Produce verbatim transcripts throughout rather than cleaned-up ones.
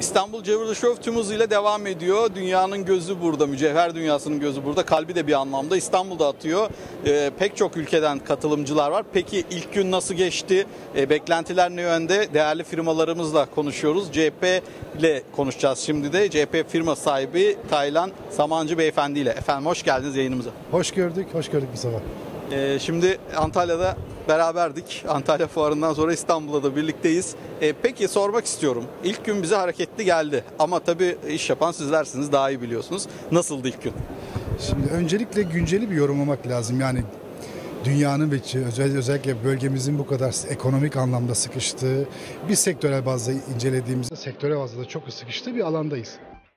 İstanbul Jewelry Show tüm hızıyla devam ediyor. Dünyanın gözü burada, mücevher dünyasının gözü burada. Kalbi de bir anlamda İstanbul'da atıyor. Ee, pek çok ülkeden katılımcılar var. Peki ilk gün nasıl geçti? Ee, beklentiler ne yönde? Değerli firmalarımızla konuşuyoruz. C H P ile konuşacağız şimdi de. C H P firma sahibi Taylan Samancı Beyefendi ile. Efendim hoş geldiniz yayınımıza. Hoş gördük, hoş gördük bu sabah. Ee, şimdi Antalya'da beraberdik. Antalya Fuarı'ndan sonra İstanbul'da da birlikteyiz. Ee, peki sormak istiyorum. İlk gün bize hareketli geldi. Ama tabii iş yapan sizlersiniz, daha iyi biliyorsunuz. Nasıldı ilk gün? Şimdi öncelikle günceli bir yorumlamak lazım. Yani dünyanın ve özellikle bölgemizin bu kadar ekonomik anlamda sıkıştığı, bir sektörel bazda incelediğimizde sektörel bazda da çok sıkıştığı bir alandayız.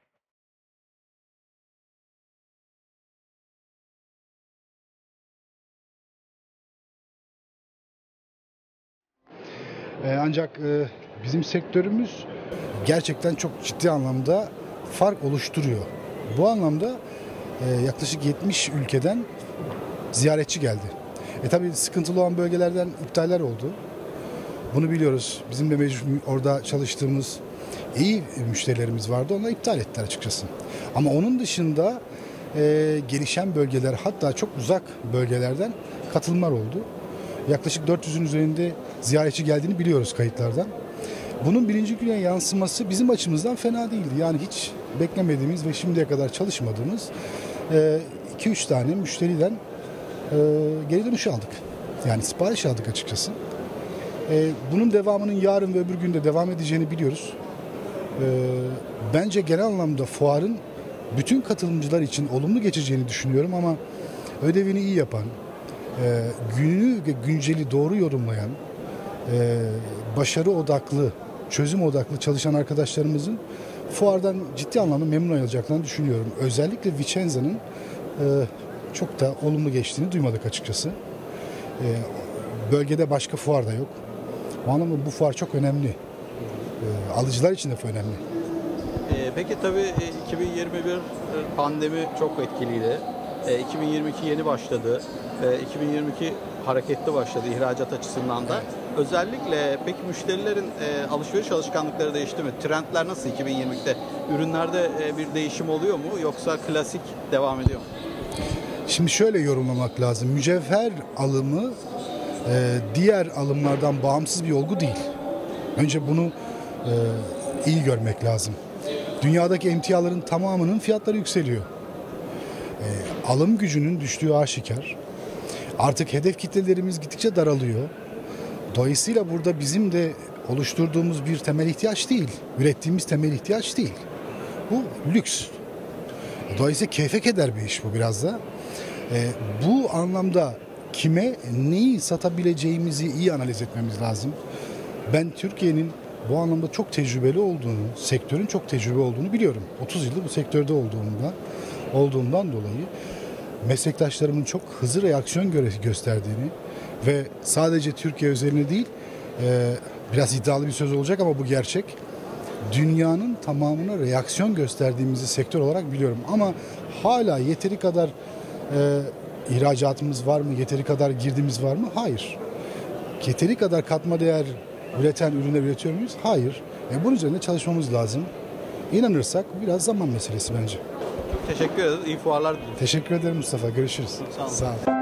Ancak bizim sektörümüz gerçekten çok ciddi anlamda fark oluşturuyor. Bu anlamda yaklaşık yetmiş ülkeden ziyaretçi geldi. E tabii sıkıntılı olan bölgelerden iptaller oldu. Bunu biliyoruz. Bizim de mecbur orada çalıştığımız iyi müşterilerimiz vardı. Onlar iptal ettiler açıkçası. Ama onun dışında e, gelişen bölgeler, hatta çok uzak bölgelerden katılımlar oldu. Yaklaşık dört yüzün üzerinde ziyaretçi geldiğini biliyoruz kayıtlardan. Bunun birinci güne yansıması bizim açımızdan fena değildi. Yani hiç beklemediğimiz ve şimdiye kadar çalışmadığımız iki üç tane müşteriden geri dönüş aldık. Yani sipariş aldık açıkçası. Bunun devamının yarın ve öbür günde devam edeceğini biliyoruz. Bence genel anlamda fuarın bütün katılımcılar için olumlu geçeceğini düşünüyorum ama ödevini iyi yapan, Ee, gününü ve günceli doğru yorumlayan, e, başarı odaklı, çözüm odaklı çalışan arkadaşlarımızın fuardan ciddi anlamda memnun ayrılacaklarını düşünüyorum. Özellikle Vicenza'nın e, çok da olumlu geçtiğini duymadık açıkçası. E, bölgede başka fuar da yok. O anlamda bu fuar çok önemli. E, alıcılar için de önemli. Ee, peki tabii iki bin yirmi bir pandemi çok etkiliydi. iki bin yirmi iki yeni başladı. iki bin yirmi iki hareketli başladı ihracat açısından da. Evet. Özellikle peki müşterilerin e, alışveriş alışkanlıkları değişti mi? Trendler nasıl iki bin yirmi ikide? Ürünlerde e, bir değişim oluyor mu yoksa klasik devam ediyor mu? Şimdi şöyle yorumlamak lazım. Mücevher alımı e, diğer alımlardan bağımsız bir olgu değil. Önce bunu e, iyi görmek lazım. Dünyadaki emtiaların tamamının fiyatları yükseliyor. E, alım gücünün düştüğü aşikar. Artık hedef kitlelerimiz gittikçe daralıyor. Dolayısıyla burada bizim de oluşturduğumuz bir temel ihtiyaç değil, ürettiğimiz temel ihtiyaç değil. Bu lüks. Dolayısıyla keyfe keder bir iş bu biraz da. E, bu anlamda kime neyi satabileceğimizi iyi analiz etmemiz lazım. Ben Türkiye'nin bu anlamda çok tecrübeli olduğunu, sektörün çok tecrübe olduğunu biliyorum. otuz yıldır bu sektörde olduğumdan, olduğundan dolayı meslektaşlarımın çok hızlı reaksiyon gösterdiğini ve sadece Türkiye özelinde değil, e, biraz iddialı bir söz olacak ama bu gerçek. Dünyanın tamamına reaksiyon gösterdiğimizi sektör olarak biliyorum. Ama hala yeteri kadar e, ihracatımız var mı? Yeteri kadar girdimiz var mı? Hayır. Yeteri kadar katma değer üreten ürünler üretiyor muyuz? Hayır. E, bunun üzerinde çalışmamız lazım. İnanırsak biraz zaman meselesi bence. Teşekkür ederiz. İyi fuarlar diliyorum. Teşekkür ederim Mustafa. Görüşürüz. Sağ olun. Sağ olun.